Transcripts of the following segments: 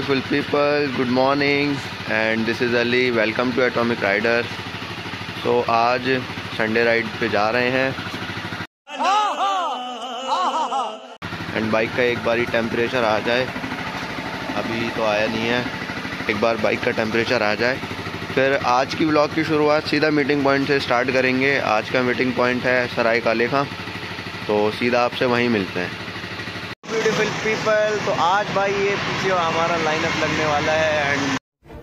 beautiful people, good morning and this is Ali. Welcome to Atomic Rider. तो आज Sunday ride पे जा रहे हैं एंड बाइक का एक बार ही टेम्परेचर आ जाए, अभी तो आया नहीं है, एक बार बाइक का टेम्परेचर आ जाए फिर आज की व्लॉग की शुरुआत सीधा मीटिंग पॉइंट से स्टार्ट करेंगे। आज का मीटिंग पॉइंट है सराय काले खां, तो सीधा आपसे वहीं मिलते हैं। ब्यूटीफुल पीपल, तो आज भाई ये पीछे हमारा लाइनअप लगने वाला है एंड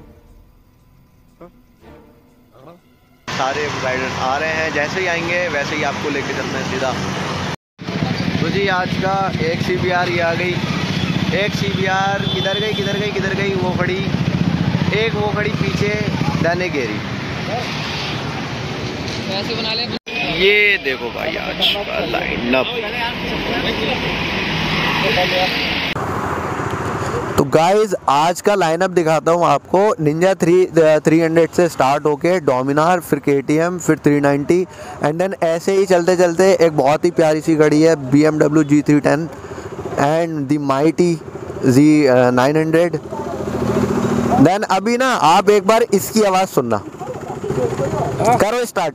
सारे राइडर्स आ रहे हैं, जैसे ही आएंगे वैसे ही आपको लेके चलना है सीधा। तो जी आज का एक CBR ये आ गई, एक CBR किधर गई वो खड़ी, एक वो खड़ी पीछे दाने गेरी। ऐसे बना ले। ये देखो भाई आज का लाइनअप। तो गाइज आज का लाइनअप दिखाता हूँ आपको। निंजा 300 से स्टार्ट होके डोमिनार, फिर KTM, फिर 390 एंड देन ऐसे ही चलते चलते एक बहुत ही प्यारी सी गाड़ी है BMW G310 and the mighty Z900। Then अभी ना आप एक बार इसकी आवाज़ सुनना, करो स्टार्ट।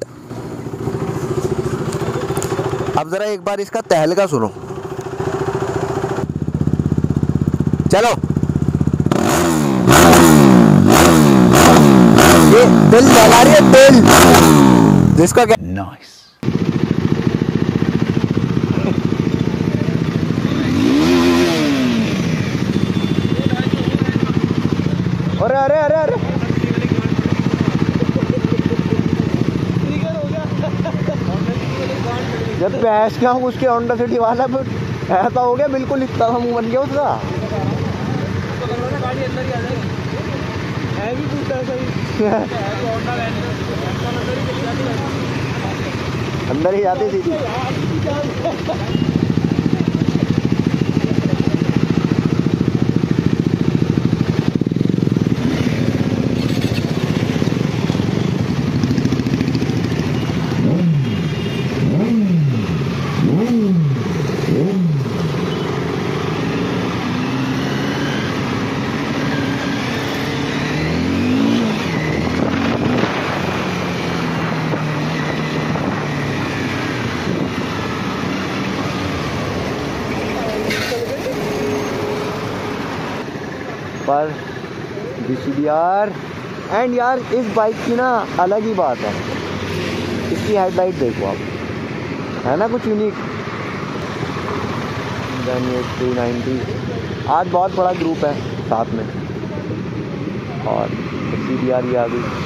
अब ज़रा एक बार इसका तहलका सुनो, चलो। ये दिल जला रही है, दिल जिसका क्या नाइस। अरे जब भैंस का हूँ उसके होंडा सिटी वाला ऐसा हो गया, बिल्कुल इतना मुंह बन गया उसका। गाड़ी अंदर ही आ जाएगी, है भी पूछता है अंदर ही जाती सीधी। पर CBR एंड यार इस बाइक की ना अलग ही बात है, इसकी हेडलाइट देखो आप, है ना कुछ यूनिक। देन ये 390, आज बहुत बड़ा ग्रुप है साथ में और CBR ये आ गई।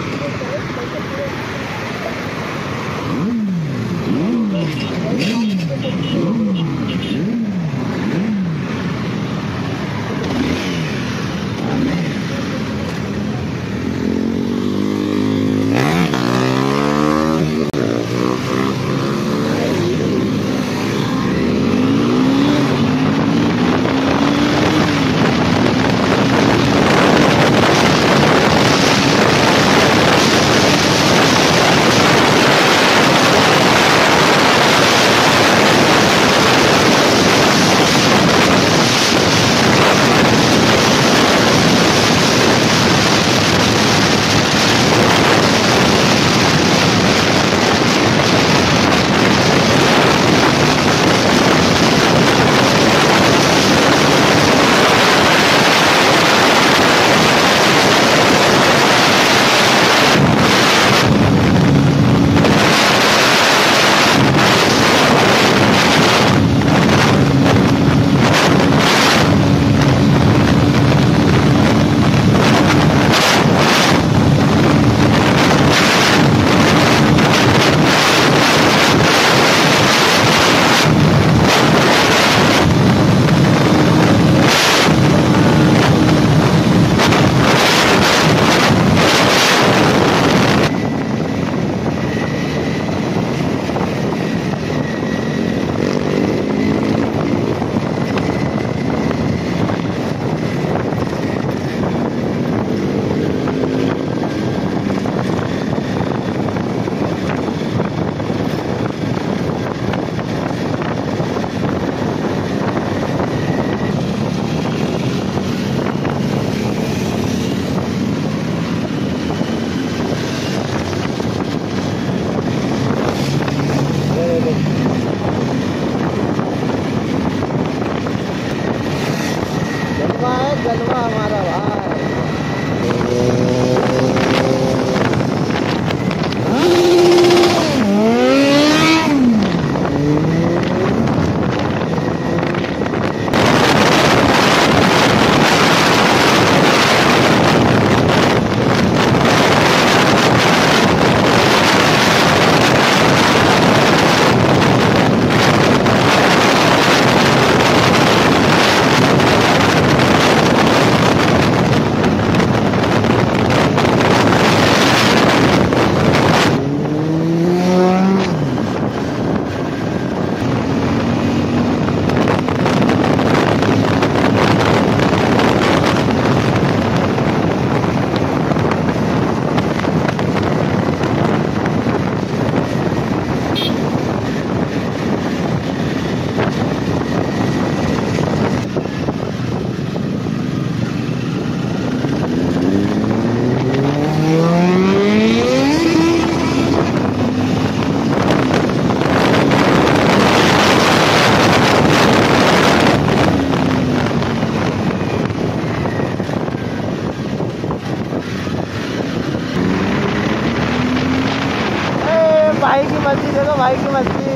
देखो भाई की मस्ती।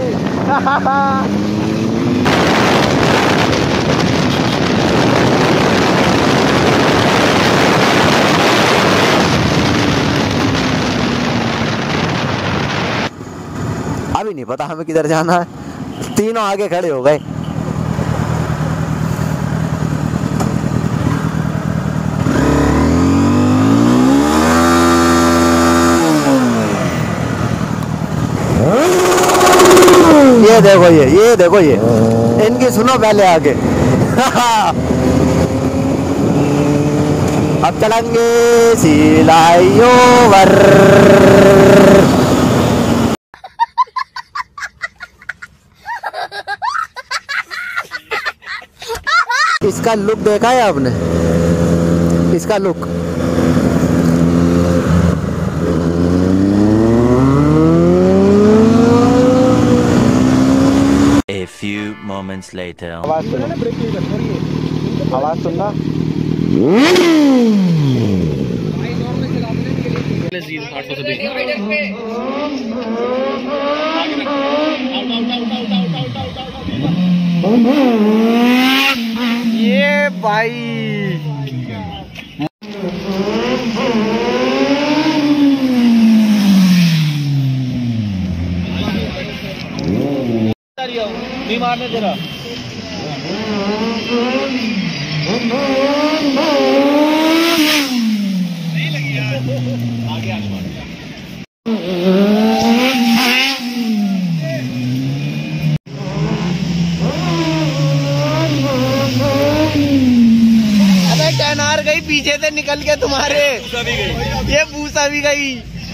अभी नहीं पता हमें किधर जाना है, तीनों आगे खड़े हो गए। ये देखो ये इनकी सुनो पहले आगे। अब चलेंगे सिलाई ओवर। इसका लुक देखा है आपने, इसका look. A few moments later. आवाज सुनना। ये भाई नहीं मारने दे रहा। अबे टनार गई पीछे से निकल के तुम्हारे, ये भूसा भी गई।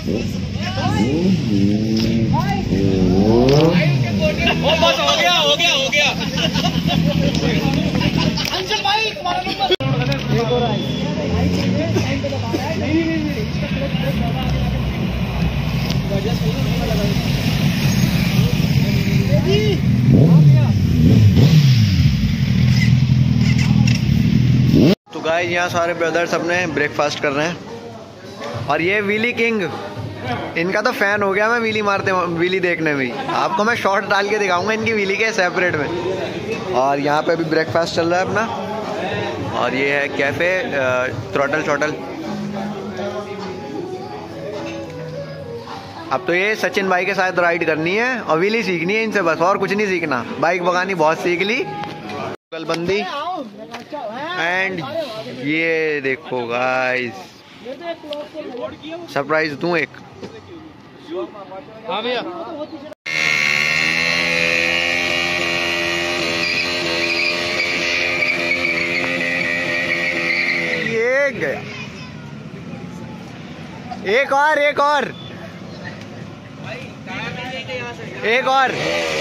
बस हो गया हो गया हो गया। अंशुल भाई तुम्हारा नंबर एक और आई। तो गाइस यहाँ सारे ब्रदर्स अपने ब्रेकफास्ट कर रहे हैं, और ये व्हीली किंग, इनका तो फैन हो गया मैं व्हीली देखने में। आपको मैं शॉर्ट डाल के दिखाऊंगा इनकी व्हीली के सेपरेट में। और यहाँ पे भी ब्रेकफास्ट चल रहा है अपना, और ये है कैफ़े थ्रॉटल शॉटल। अब तो ये सचिन भाई के साथ राइड करनी है और व्हीली सीखनी है इनसे, बस और कुछ नहीं सीखना। बाइक भगानी बहुत सीख ली, बंदी। एंड ये देखो गाइस, सरप्राइज दूं एक। हाँ भैया। ये गया, एक और एक और एक और।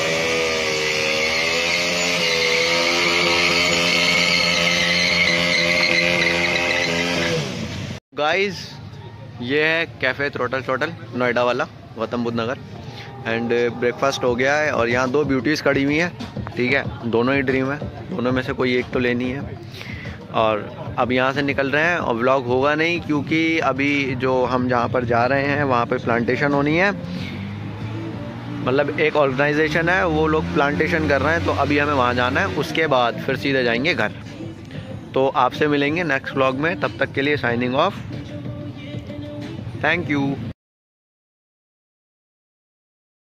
गाइस ये है कैफ़े थ्रॉटल शॉटल, नोएडा वाला, गौतम बुद्ध नगर। एंड ब्रेकफास्ट हो गया है, और यहाँ दो ब्यूटीज़ खड़ी हुई हैं, ठीक है। दोनों ही ड्रीम है, दोनों में से कोई एक तो लेनी है। और अब यहाँ से निकल रहे हैं, और व्लॉग होगा नहीं क्योंकि अभी जो हम जहाँ पर जा रहे हैं वहाँ पर प्लांटेशन होनी है। मतलब एक ऑर्गेनाइजेशन है, वो लोग प्लांटेशन कर रहे हैं, तो अभी हमें वहाँ जाना है। उसके बाद फिर सीधे जाएंगे घर। तो आपसे मिलेंगे नेक्स्ट व्लॉग में, तब तक के लिए साइनिंग ऑफ। Thank you.